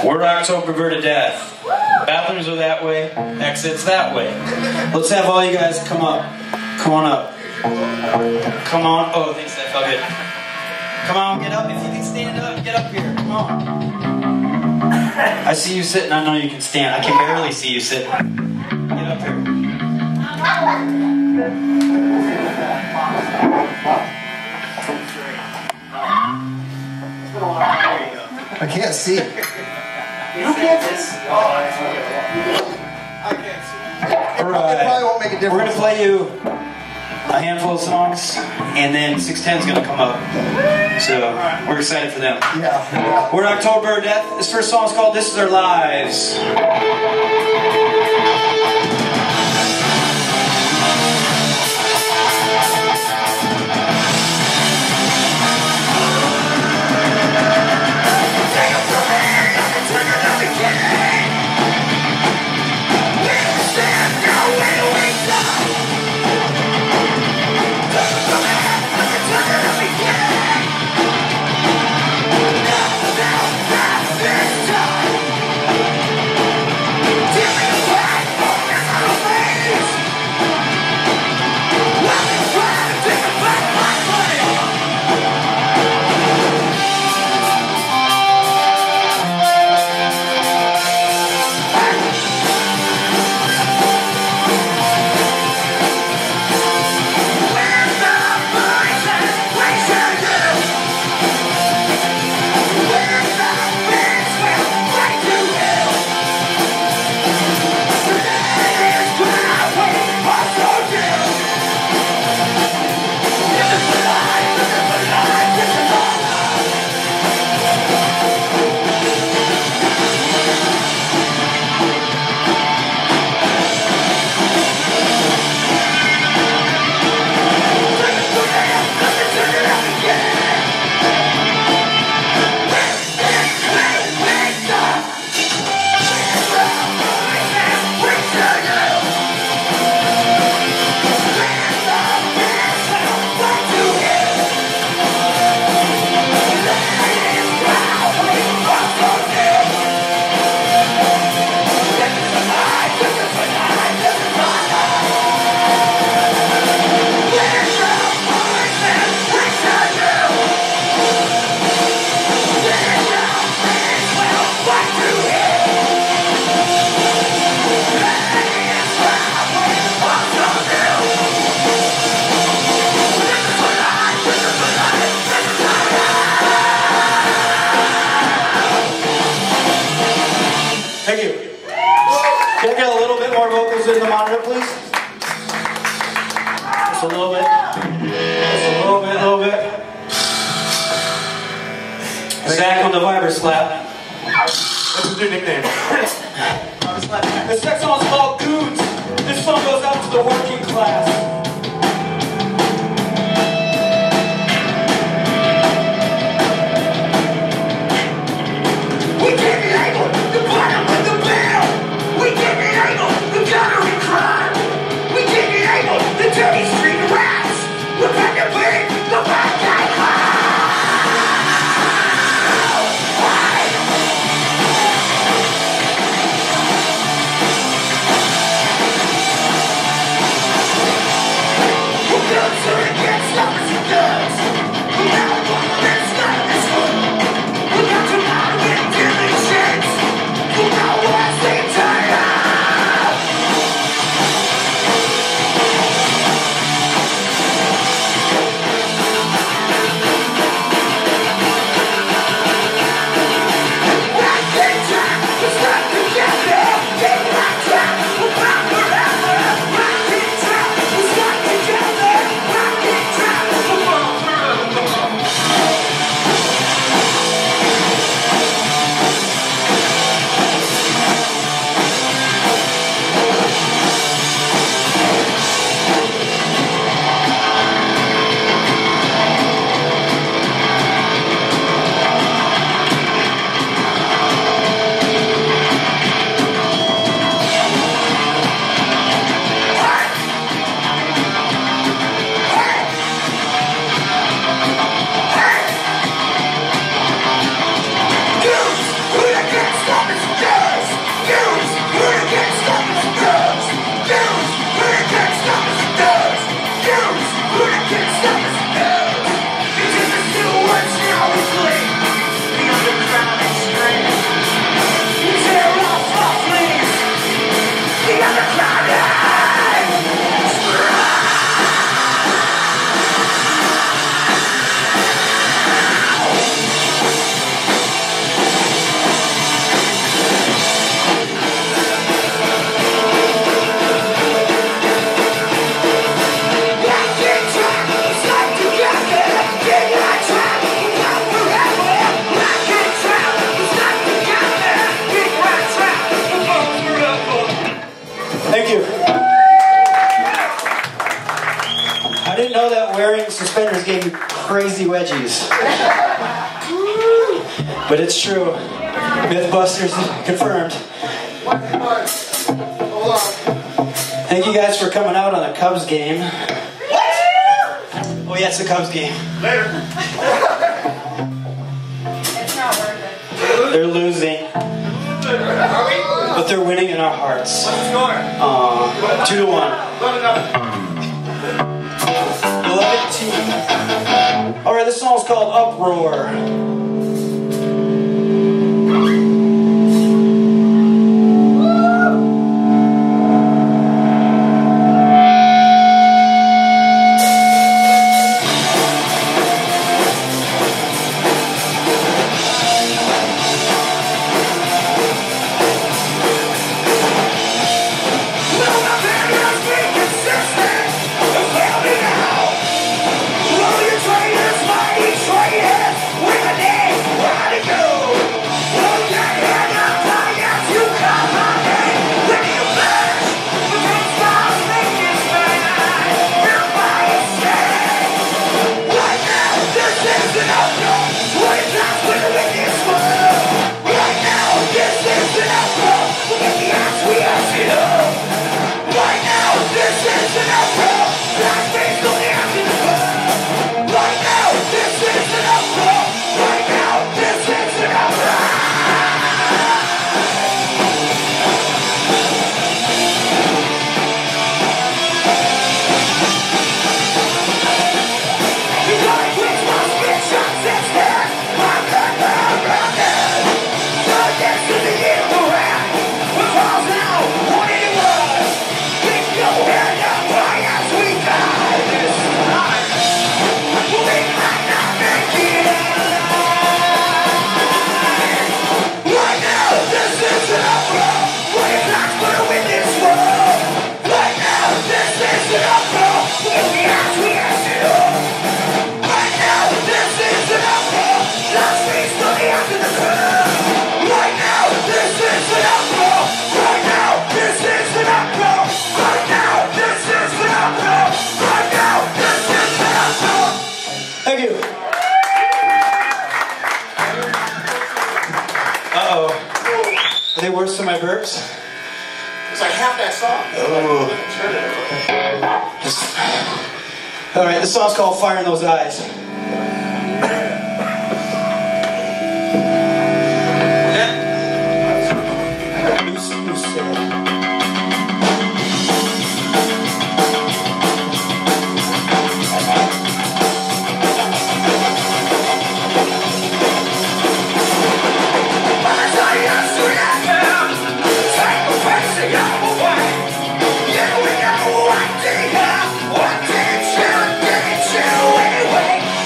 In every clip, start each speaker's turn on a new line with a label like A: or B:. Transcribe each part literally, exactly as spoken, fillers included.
A: We're October to death. Bathrooms are that way, exits that way. Let's have all you guys come up. Come on up. Come on. Oh, thanks, that felt good. Come on, get up. If you can stand up, get up here. Come on. I see you sitting. I know you can stand. I can barely see you sitting. Get up here.
B: I can't see.
A: You can't see. Oh, I can't see. All right.
B: It probably won't make a difference.
A: We're going to play you a handful of songs, and then six ten is going to come up. So we're excited for them.
B: Yeah. yeah.
A: We're in October of Death. This first song is called This Is Our Lives. Thank you. Can I get a little bit more vocals in the monitor, please? Just a little bit. Just a little bit, a little bit. Zach on the vibra slap.
C: What's his new nickname?
A: This next song is called Goons. This song goes out to the working class. crazy wedgies. But it's true. Mythbusters confirmed.
B: Hold on.
A: Thank you guys for coming out on a Cubs game. Oh yeah, it's a Cubs game.
C: Later.
D: It's not worth it.
A: They're losing, but they're winning in our hearts.
C: What's the score?
A: Aw, two to one. Beloved team. All right, this song's called Uproar. Are they worse than my burps?
C: It's like half that song.
A: Oh. All right, this song's called Fire in Those Eyes. Who's, who's sad?
E: What did you, did you anyway?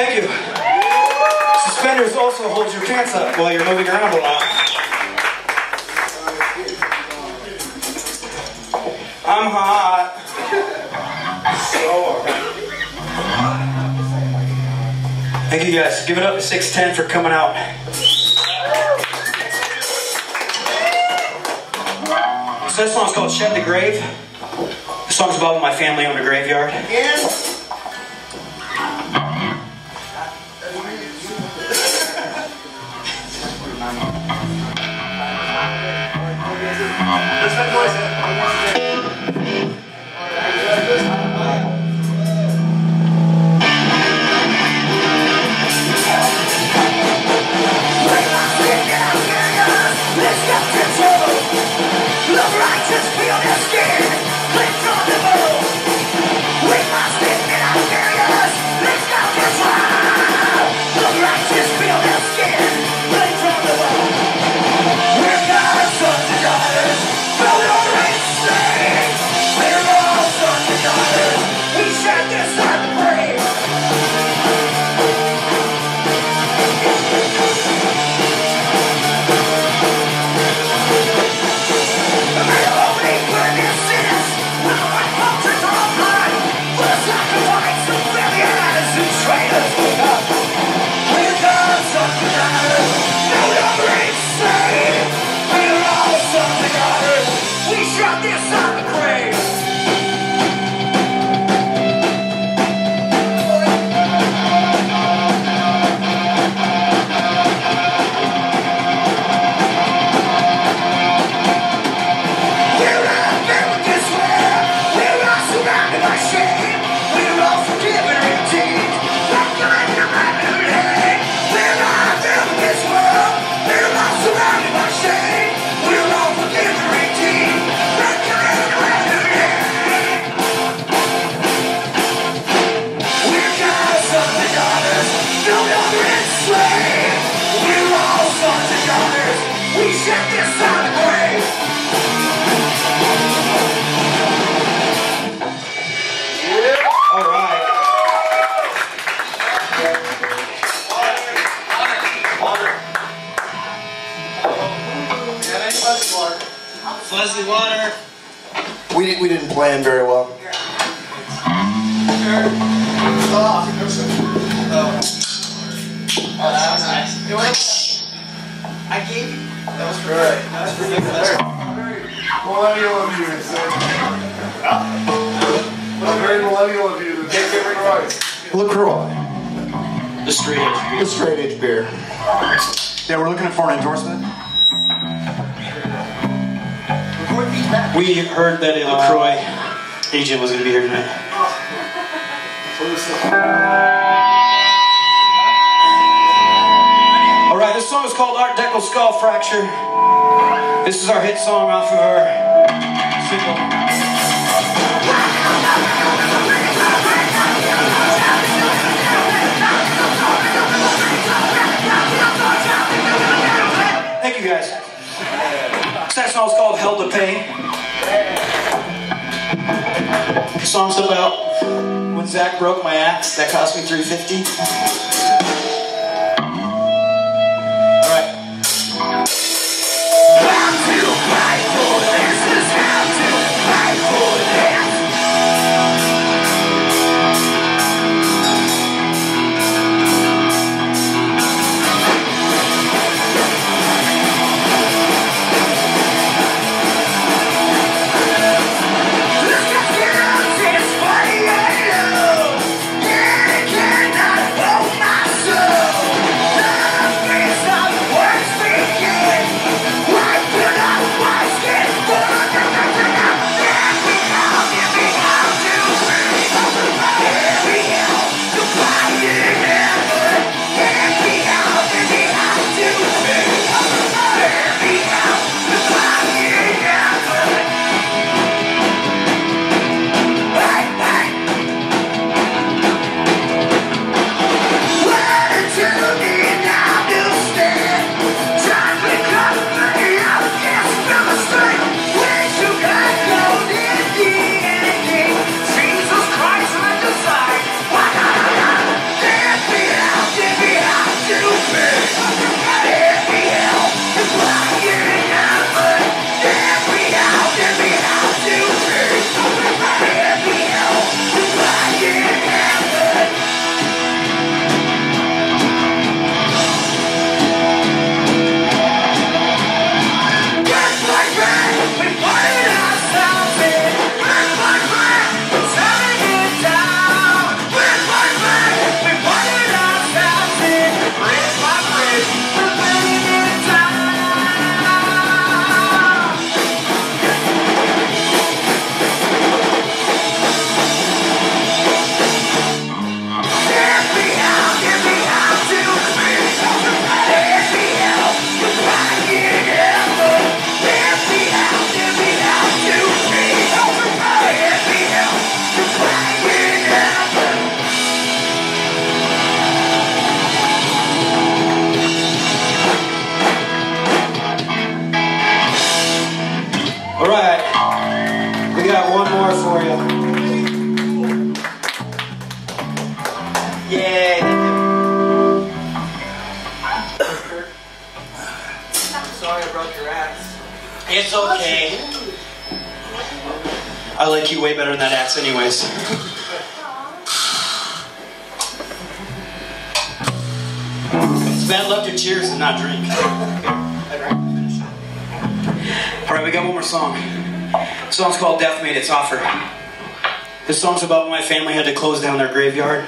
A: Thank you. Suspenders also hold your pants up while you're moving around a lot. I'm hot. Thank you guys. Give it up to six ten for coming out. So this song's called Shed the Grave. The song's about my family owned a graveyard.
C: Again? Let's make noise.
A: Fuzzy water.
B: We, we didn't plan very well.
C: Oh, oh, that was nice. You know what? I gave you. That was great. That was pretty good.
B: Millennial of you. A very millennial of you. LaCroix.
A: The straight edge beer.
B: The straight edge beer. Yeah, we're looking for an endorsement.
A: We heard that a LaCroix agent was going to be here tonight. Alright, this song is called Art Deco Skull Fracture. This is our hit song off of our single. Thank you guys. That song's called Hell to Pay. The song's about when Zach broke my axe, that cost me three fifty. Alright. How to fight for this is how to fight for this. Oh my It's okay. I like you way better than that axe anyways. It's bad luck to cheers and not drink. Alright, we got one more song. The song's called Death Made Its Offer. This song's about when my family had to close down their graveyard.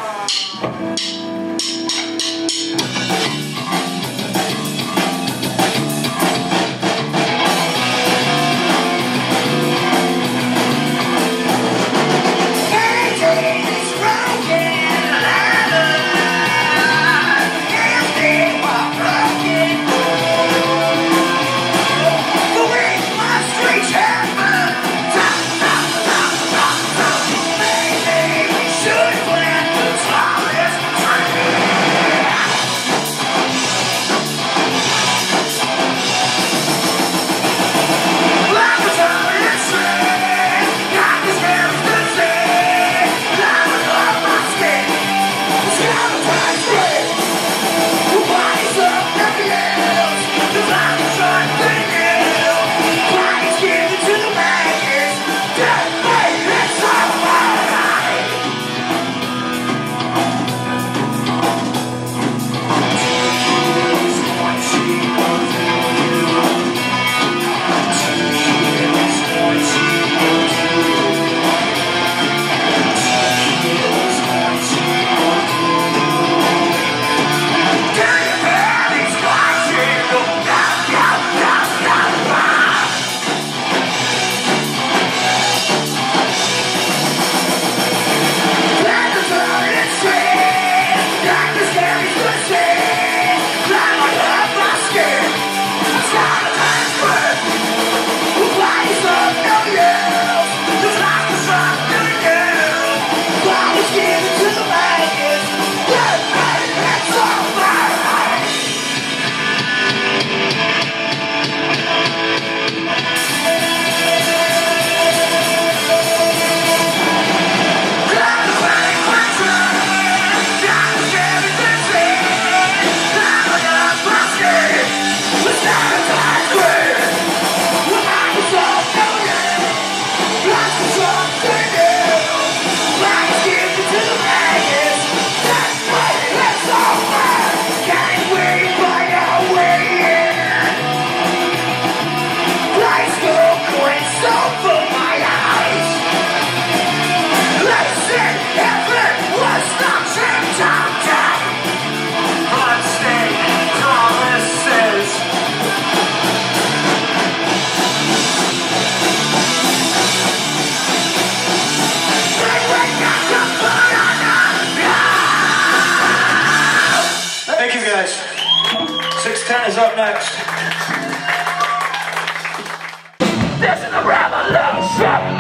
A: six ten is up next.
E: This is the revolution.